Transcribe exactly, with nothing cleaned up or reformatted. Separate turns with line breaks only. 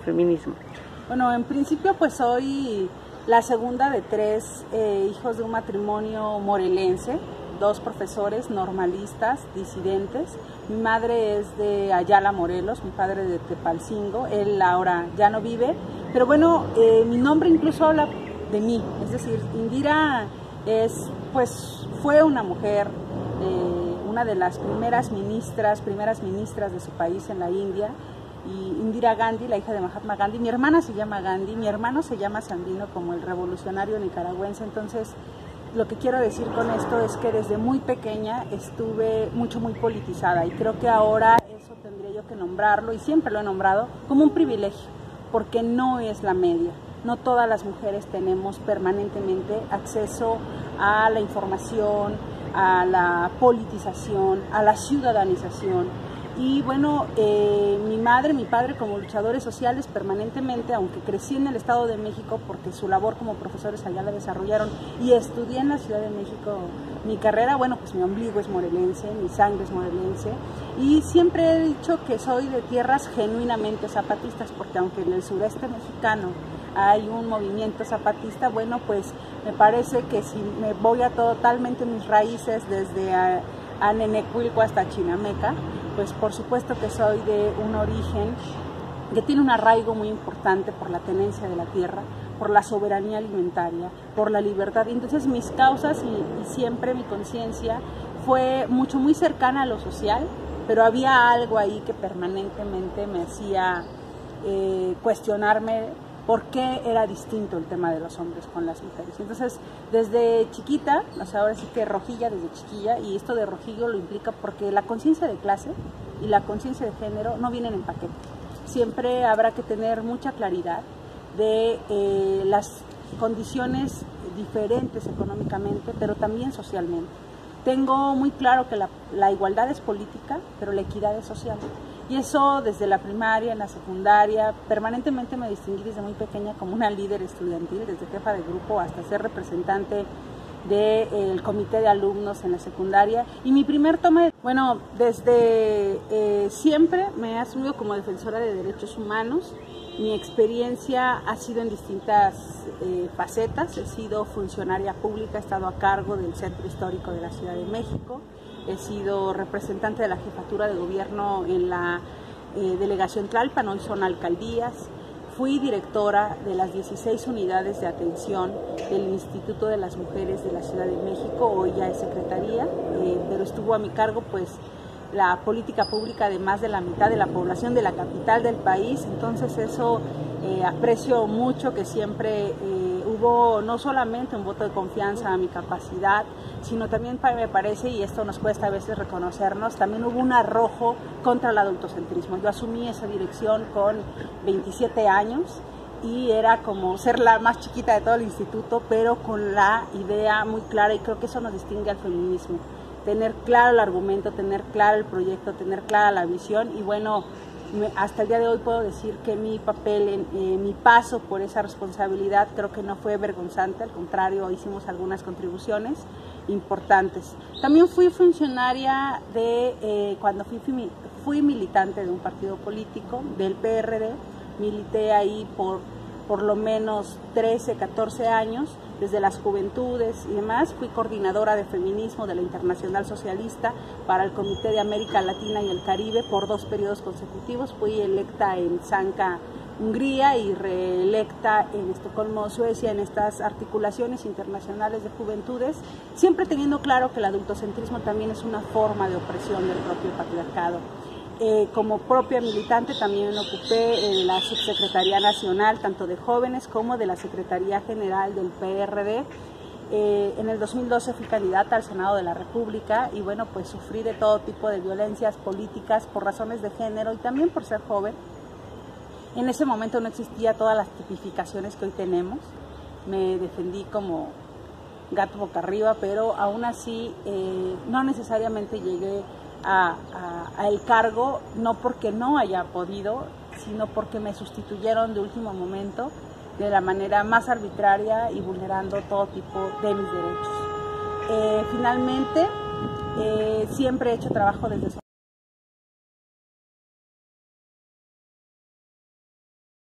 feminismo?
Bueno, en principio pues soy la segunda de tres eh, hijos de un matrimonio morelense, dos profesores normalistas, disidentes. Mi madre es de Ayala, Morelos, mi padre de Tepalcingo, él ahora ya no vive, pero bueno, eh, mi nombre incluso habla de mí, es decir, Indira es, pues, fue una mujer, eh, una de las primeras ministras, primeras ministras de su país en la India, y Indira Gandhi, la hija de Mahatma Gandhi. Mi hermana se llama Gandhi, mi hermano se llama Sandino, como el revolucionario nicaragüense. Entonces, lo que quiero decir con esto es que desde muy pequeña estuve mucho, muy politizada, y creo que ahora eso tendría yo que nombrarlo, y siempre lo he nombrado, como un privilegio, porque no es la media. No todas las mujeres tenemos permanentemente acceso a la información, a la politización, a la ciudadanización. Y bueno, eh, mi madre, mi padre como luchadores sociales permanentemente, aunque crecí en el Estado de México porque su labor como profesores allá la desarrollaron, y estudié en la Ciudad de México mi carrera, bueno, pues mi ombligo es morelense, mi sangre es morelense, y siempre he dicho que soy de tierras genuinamente zapatistas, porque aunque en el sureste mexicano hay un movimiento zapatista, bueno, pues me parece que si me voy a totalmente mis raíces desde a, a Nenecuilco hasta Chinameca, pues por supuesto que soy de un origen que tiene un arraigo muy importante por la tenencia de la tierra, por la soberanía alimentaria, por la libertad. Y entonces mis causas y, y siempre mi conciencia fue mucho, muy cercana a lo social, pero había algo ahí que permanentemente me hacía eh, cuestionarme por qué era distinto el tema de los hombres con las mujeres. Entonces, desde chiquita, o sea, ahora sí que rojilla desde chiquilla, y esto de rojillo lo implica porque la conciencia de clase y la conciencia de género no vienen en paquete. Siempre habrá que tener mucha claridad de eh, las condiciones diferentes económicamente, pero también socialmente. Tengo muy claro que la, la igualdad es política, pero la equidad es social. Y eso desde la primaria, en la secundaria, permanentemente me distinguí desde muy pequeña como una líder estudiantil, desde jefa de grupo hasta ser representante del comité de alumnos en la secundaria. Y mi primer toma, de, bueno, desde eh, siempre me he asumido como defensora de derechos humanos. Mi experiencia ha sido en distintas eh, facetas. He sido funcionaria pública, he estado a cargo del Centro Histórico de la Ciudad de México, he sido representante de la jefatura de gobierno en la eh, delegación Tlalpan, hoy son alcaldías. Fui directora de las dieciséis unidades de atención del Instituto de las Mujeres de la Ciudad de México, hoy ya es secretaría, eh, pero estuvo a mi cargo pues la política pública de más de la mitad de la población de la capital del país. Entonces eso eh, aprecio mucho que siempre eh, hubo no solamente un voto de confianza a mi capacidad, sino también me parece, y esto nos cuesta a veces reconocernos, también hubo un arrojo contra el adultocentrismo. Yo asumí esa dirección con veintisiete años y era como ser la más chiquita de todo el instituto, pero con la idea muy clara, y creo que eso nos distingue al feminismo. Tener claro el argumento, tener claro el proyecto, tener clara la visión. Y bueno, me, hasta el día de hoy puedo decir que mi papel, en, eh, mi paso por esa responsabilidad creo que no fue vergonzante, al contrario, hicimos algunas contribuciones importantes. También fui funcionaria de, eh, cuando fui, fui, fui militante de un partido político, del P R D, milité ahí por por lo menos trece, catorce años, desde las juventudes y demás. Fui coordinadora de feminismo de la Internacional Socialista para el Comité de América Latina y el Caribe por dos periodos consecutivos. Fui electa en Zanca, Hungría, y reelecta en Estocolmo, Suecia, en estas articulaciones internacionales de juventudes, siempre teniendo claro que el adultocentrismo también es una forma de opresión del propio patriarcado. Eh, como propia militante también ocupé eh, la Subsecretaría Nacional, tanto de jóvenes como de la Secretaría General del P R D. Eh, en el dos mil doce fui candidata al Senado de la República y bueno, pues sufrí de todo tipo de violencias políticas por razones de género y también por ser joven. En ese momento no existía todas las tipificaciones que hoy tenemos. Me defendí como gato boca arriba, pero aún así eh, no necesariamente llegué A, a, a el cargo, no porque no haya podido, sino porque me sustituyeron de último momento de la manera más arbitraria y vulnerando todo tipo de mis derechos. Eh, finalmente, eh, siempre he hecho trabajo desde